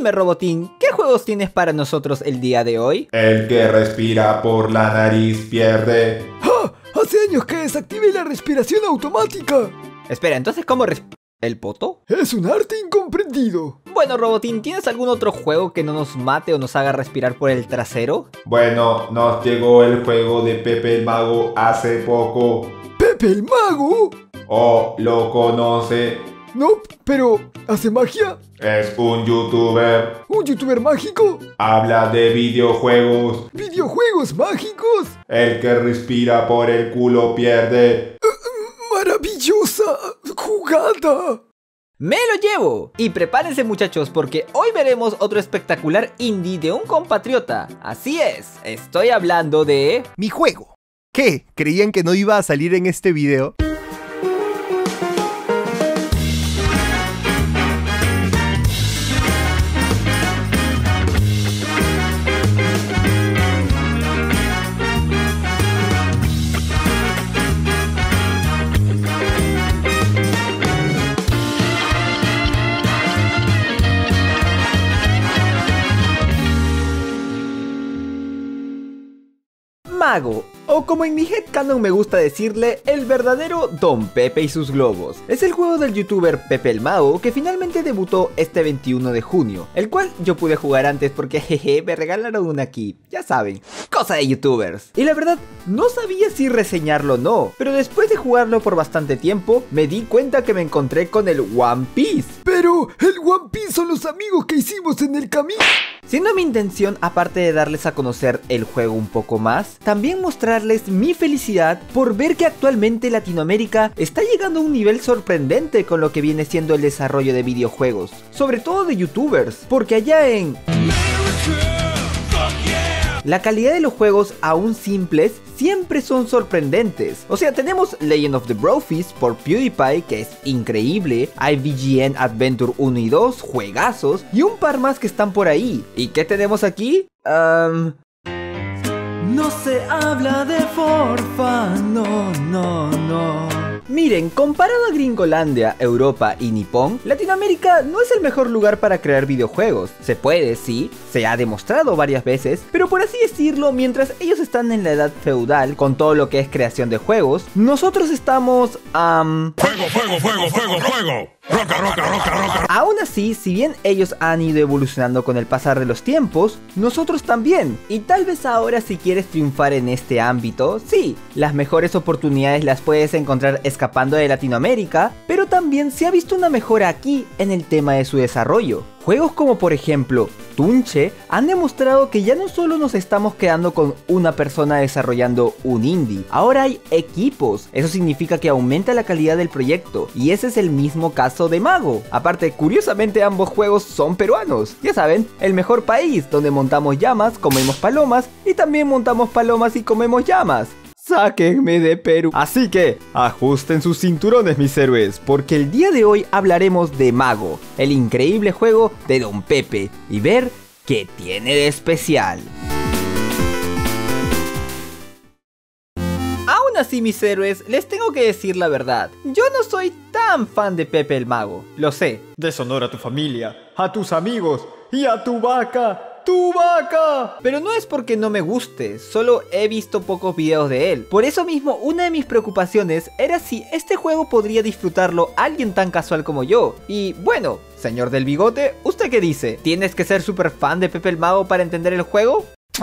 Cuéntame, Robotín, ¿qué juegos tienes para nosotros el día de hoy? El que respira por la nariz pierde. ¡Ah! Hace años que desactivé la respiración automática. Espera, entonces ¿cómo ¿el poto? Es un arte incomprendido. Bueno, Robotín, ¿tienes algún otro juego que no nos mate o nos haga respirar por el trasero? Bueno, nos llegó el juego de Pepe el Mago hace poco. ¿Pepe el Mago? ¿O lo conoce? No, pero ¿hace magia? Es un youtuber. ¿Un youtuber mágico? Habla de videojuegos. ¿Videojuegos mágicos? El que respira por el culo pierde. ¡Maravillosa jugada! ¡Me lo llevo! Y prepárense, muchachos, porque hoy veremos otro espectacular indie de un compatriota. Así es, estoy hablando de... ¡Mi juego! ¿Qué? ¿Creían que no iba a salir en este video? Mago, o como en mi headcanon me gusta decirle, el verdadero Don Pepe y sus globos. Es el juego del youtuber Pepe el Mago que finalmente debutó este 21 de junio, el cual yo pude jugar antes porque jeje, me regalaron una aquí, ya saben, cosa de youtubers. Y la verdad, no sabía si reseñarlo o no, pero después de jugarlo por bastante tiempo, me di cuenta que me encontré con el One Piece. Pero el One Piece son los amigos que hicimos en el camino. Siendo mi intención, aparte de darles a conocer el juego un poco más, también mostrarles mi felicidad por ver que actualmente Latinoamérica está llegando a un nivel sorprendente con lo que viene siendo el desarrollo de videojuegos, sobre todo de youtubers, porque allá en... la calidad de los juegos, aún simples, siempre son sorprendentes. O sea, tenemos Legend of the Brofist por PewDiePie, que es increíble, IVGN Adventure 1 y 2, juegazos, y un par más que están por ahí. ¿Y qué tenemos aquí? No se habla de Forfa, no. Miren, comparado a Gringolandia, Europa y Nippon, Latinoamérica no es el mejor lugar para crear videojuegos. Se puede, sí, se ha demostrado varias veces, pero por así decirlo, mientras ellos están en la edad feudal con todo lo que es creación de juegos, nosotros estamos, Fuego. Roca. Aún así, si bien ellos han ido evolucionando con el pasar de los tiempos, nosotros también. Y tal vez ahora, si quieres triunfar en este ámbito, sí, las mejores oportunidades las puedes encontrar escapando de Latinoamérica, pero también se ha visto una mejora aquí en el tema de su desarrollo. Juegos como por ejemplo Tunche han demostrado que ya no solo nos estamos quedando con una persona desarrollando un indie, ahora hay equipos, eso significa que aumenta la calidad del proyecto, y ese es el mismo caso de Mago. Aparte, curiosamente ambos juegos son peruanos, ya saben, el mejor país donde montamos llamas, comemos palomas y también montamos palomas y comemos llamas. ¡Sáquenme de Perú! Así que, ajusten sus cinturones, mis héroes, porque el día de hoy hablaremos de Mago, el increíble juego de Don Pepe, y ver qué tiene de especial. Aún así, mis héroes, les tengo que decir la verdad. Yo no soy tan fan de Pepe el Mago, lo sé. Deshonora a tu familia, a tus amigos y a tu vaca. ¡Tu vaca! Pero no es porque no me guste, solo he visto pocos videos de él. Por eso mismo, una de mis preocupaciones era si este juego podría disfrutarlo alguien tan casual como yo. Y bueno, señor del bigote, ¿usted qué dice? ¿Tienes que ser súper fan de Pepe el Mago para entender el juego?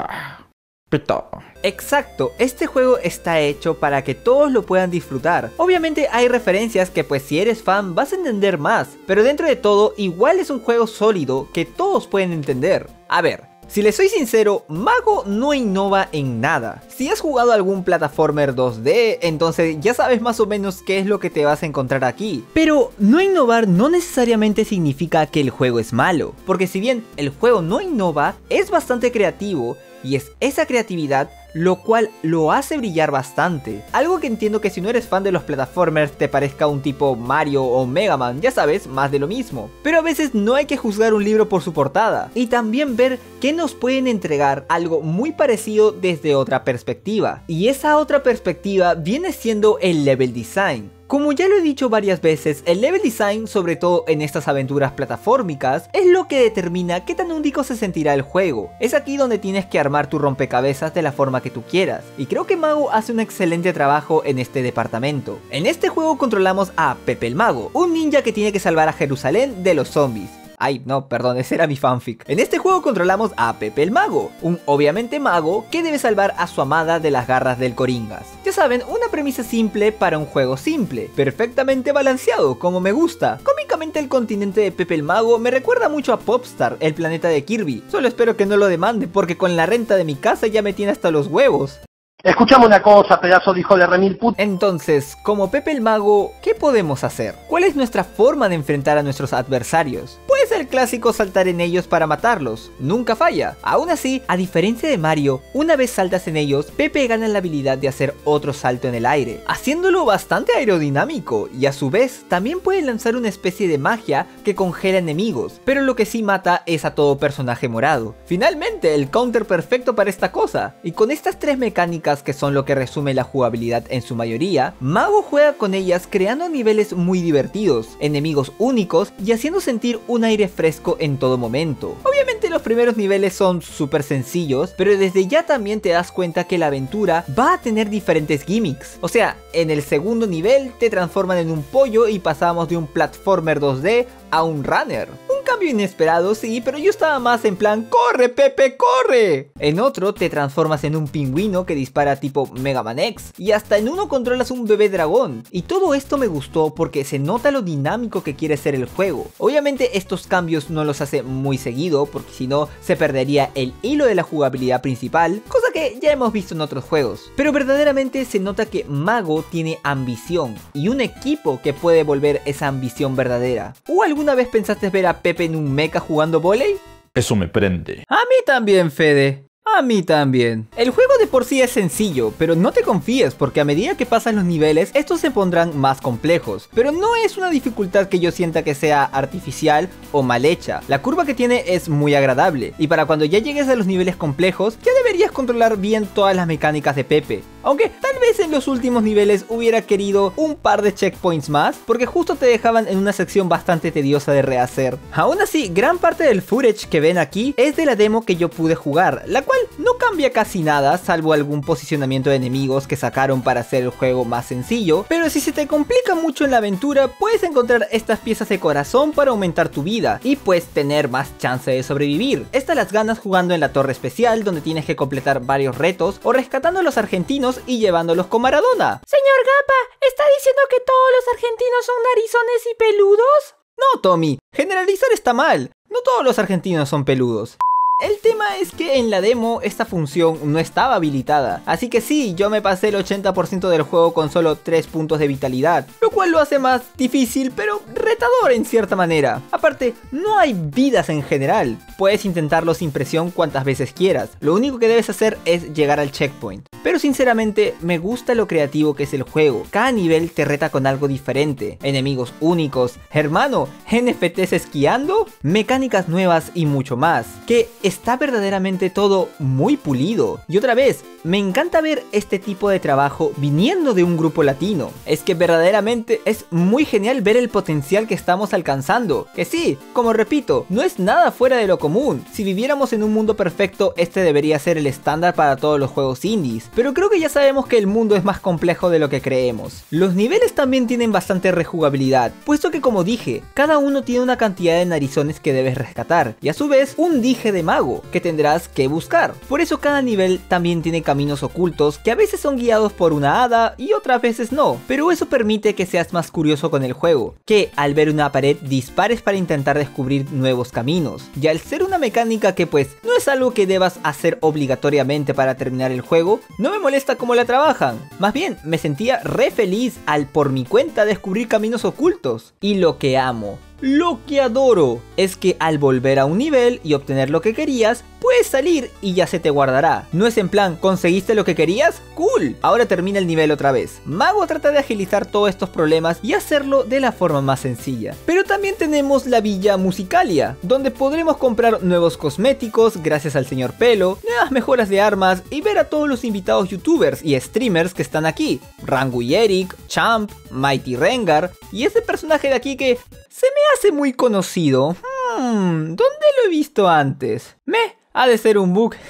Exacto, este juego está hecho para que todos lo puedan disfrutar. Obviamente hay referencias que pues si eres fan vas a entender más, pero dentro de todo igual es un juego sólido que todos pueden entender. A ver, si les soy sincero, Mago no innova en nada. Si has jugado algún plataformer 2D, entonces ya sabes más o menos qué es lo que te vas a encontrar aquí. Pero no innovar no necesariamente significa que el juego es malo, porque si bien el juego no innova, es bastante creativo, y es esa creatividad lo cual lo hace brillar bastante. Algo que entiendo que si no eres fan de los platformers te parezca un tipo Mario o Mega Man, ya sabes, más de lo mismo. Pero a veces no hay que juzgar un libro por su portada, y también ver que nos pueden entregar algo muy parecido desde otra perspectiva. Y esa otra perspectiva viene siendo el level design. Como ya lo he dicho varias veces, el level design, sobre todo en estas aventuras platformicas, es lo que determina qué tan único se sentirá el juego. Es aquí donde tienes que armar tu rompecabezas de la forma que tú quieras, y creo que Mago hace un excelente trabajo en este departamento. En este juego controlamos a Pepe el Mago, un ninja que tiene que salvar a Jerusalén de los zombies. Ay, no, perdón, ese era mi fanfic. En este juego controlamos a Pepe el Mago, un obviamente mago que debe salvar a su amada de las garras del Coringas. Ya saben, una premisa simple para un juego simple, perfectamente balanceado, como me gusta. Cómicamente el continente de Pepe el Mago me recuerda mucho a Popstar, el planeta de Kirby. Solo espero que no lo demande, porque con la renta de mi casa ya me tiene hasta los huevos. Escuchame una cosa, pedazo de hijo de remil put. Entonces, como Pepe el Mago, ¿qué podemos hacer? ¿Cuál es nuestra forma de enfrentar a nuestros adversarios? Puede ser el clásico saltar en ellos para matarlos, nunca falla. Aún así, a diferencia de Mario, una vez saltas en ellos, Pepe gana la habilidad de hacer otro salto en el aire, haciéndolo bastante aerodinámico, y a su vez, también puede lanzar una especie de magia que congela enemigos, pero lo que sí mata es a todo personaje morado. Finalmente, el counter perfecto para esta cosa, y con estas tres mecánicas que son lo que resume la jugabilidad en su mayoría, Mago juega con ellas creando niveles muy divertidos, enemigos únicos y haciendo sentir un aire fresco en todo momento. Obviamente los primeros niveles son súper sencillos, pero desde ya también te das cuenta que la aventura va a tener diferentes gimmicks. O sea, en el segundo nivel te transforman en un pollo y pasamos de un platformer 2D a un runner. Un cambio inesperado, sí, pero yo estaba más en plan ¡corre, Pepe, corre! En otro te transformas en un pingüino que dispara tipo Mega Man X, y hasta en uno controlas un bebé dragón. Y todo esto me gustó porque se nota lo dinámico que quiere ser el juego. Obviamente estos cambios no los hace muy seguido, porque si no se perdería el hilo de la jugabilidad principal, cosa que ya hemos visto en otros juegos. Pero verdaderamente se nota que Mago tiene ambición, y un equipo que puede volver esa ambición verdadera. ¿O alguna vez pensaste ver a Pepe en un mecha jugando volei? Eso me prende. A mí también, Fede. A mí también. El juego de por sí es sencillo, pero no te confíes porque a medida que pasan los niveles, estos se pondrán más complejos. Pero no es una dificultad que yo sienta que sea artificial o mal hecha. La curva que tiene es muy agradable, y para cuando ya llegues a los niveles complejos, ya deberías controlar bien todas las mecánicas de Pepe. Aunque tal vez en los últimos niveles hubiera querido un par de checkpoints más, porque justo te dejaban en una sección bastante tediosa de rehacer. Aún así, gran parte del footage que ven aquí es de la demo que yo pude jugar, la cual no cambia casi nada, salvo algún posicionamiento de enemigos que sacaron para hacer el juego más sencillo, pero si se te complica mucho en la aventura, puedes encontrar estas piezas de corazón para aumentar tu vida, y pues tener más chance de sobrevivir. Estas las ganas jugando en la torre especial, donde tienes que completar varios retos, o rescatando a los argentinos y llevándolos con Maradona. Señor Gappa, ¿está diciendo que todos los argentinos son narizones y peludos? No, Tommy, generalizar está mal, no todos los argentinos son peludos. El tema es que en la demo esta función no estaba habilitada, así que sí, yo me pasé el 80% del juego con solo 3 puntos de vitalidad, lo cual lo hace más difícil pero retador en cierta manera. Aparte, no hay vidas en general, puedes intentarlo sin presión cuantas veces quieras, lo único que debes hacer es llegar al checkpoint. Pero sinceramente me gusta lo creativo que es el juego, cada nivel te reta con algo diferente, enemigos únicos, hermano, NFTs esquiando, mecánicas nuevas y mucho más, que está verdaderamente todo muy pulido. Y otra vez, me encanta ver este tipo de trabajo viniendo de un grupo latino. Es que verdaderamente es muy genial ver el potencial que estamos alcanzando. Que sí, como repito, no es nada fuera de lo común. Si viviéramos en un mundo perfecto, este debería ser el estándar para todos los juegos indies. Pero creo que ya sabemos que el mundo es más complejo de lo que creemos. Los niveles también tienen bastante rejugabilidad, puesto que como dije, cada uno tiene una cantidad de narizones que debes rescatar, y a su vez un dije de mago que tendrás que buscar. Por eso cada nivel también tiene caminos ocultos que a veces son guiados por una hada y otras veces no, pero eso permite que seas más curioso con el juego, que al ver una pared dispares para intentar descubrir nuevos caminos. Y al ser una mecánica que pues no es algo que debas hacer obligatoriamente para terminar el juego, no me molesta cómo la trabajan. Más bien, me sentía re feliz al por mi cuenta descubrir caminos ocultos. Y lo que amo, lo que adoro, es que al volver a un nivel y obtener lo que querías, puedes puedes salir y ya se te guardará. No es en plan, ¿conseguiste lo que querías? ¡Cool! Ahora termina el nivel otra vez. Mago trata de agilizar todos estos problemas y hacerlo de la forma más sencilla. Pero también tenemos la Villa Musicalia, donde podremos comprar nuevos cosméticos gracias al señor Pelo, nuevas mejoras de armas y ver a todos los invitados youtubers y streamers que están aquí. Rangu y Eric, Champ, Mighty Rengar y ese personaje de aquí que se me hace muy conocido. ¿Dónde lo he visto antes? Ha de ser un bug.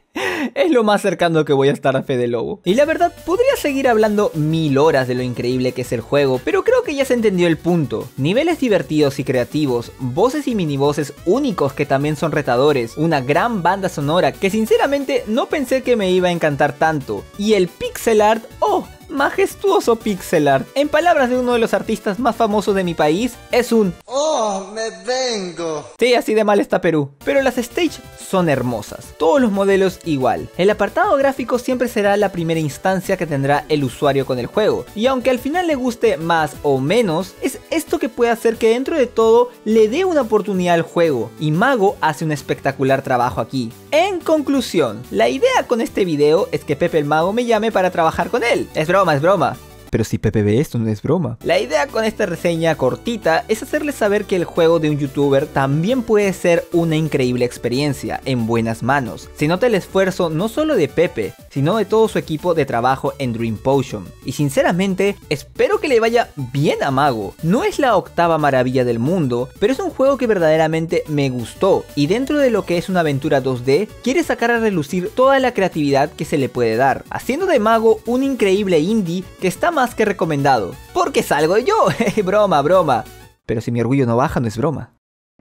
Es lo más cercano que voy a estar a Fede Lobo. Y la verdad, podría seguir hablando 1000 horas de lo increíble que es el juego, pero creo que ya se entendió el punto. Niveles divertidos y creativos, voces y minibosses únicos que también son retadores, una gran banda sonora que sinceramente no pensé que me iba a encantar tanto. Y el pixel art, ¡oh! Majestuoso pixel art. En palabras de uno de los artistas más famosos de mi país, es un ¡oh, me vengo! Sí, así de mal está Perú. Pero las stage son hermosas. Todos los modelos igual. El apartado gráfico siempre será la primera instancia que tendrá el usuario con el juego. Y aunque al final le guste más o menos, es esto que puede hacer que dentro de todo le dé una oportunidad al juego. Y Mago hace un espectacular trabajo aquí. En conclusión, la idea con este video es que Pepe el Mago me llame para trabajar con él. Es broma. Pero si Pepe ve esto, no es broma. La idea con esta reseña cortita es hacerles saber que el juego de un youtuber también puede ser una increíble experiencia en buenas manos. Se nota el esfuerzo no solo de Pepe, sino de todo su equipo de trabajo en Dream Potion. Y sinceramente, espero que le vaya bien a Mago. No es la octava maravilla del mundo, pero es un juego que verdaderamente me gustó. Y dentro de lo que es una aventura 2D, quiere sacar a relucir toda la creatividad que se le puede dar, haciendo de Mago un increíble indie que está más que recomendado. Porque salgo yo, broma. Pero si mi orgullo no baja, no es broma.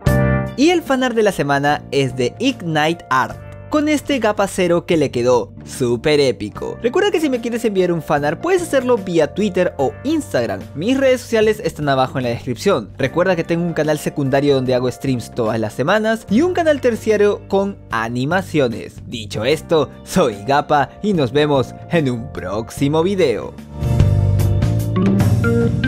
Y el fanart de la semana es de Ignite Art, con este Gapa 0 que le quedó súper épico. Recuerda que si me quieres enviar un fanart puedes hacerlo vía Twitter o Instagram. Mis redes sociales están abajo en la descripción. Recuerda que tengo un canal secundario donde hago streams todas las semanas y un canal terciario con animaciones. Dicho esto, soy Gapa y nos vemos en un próximo video.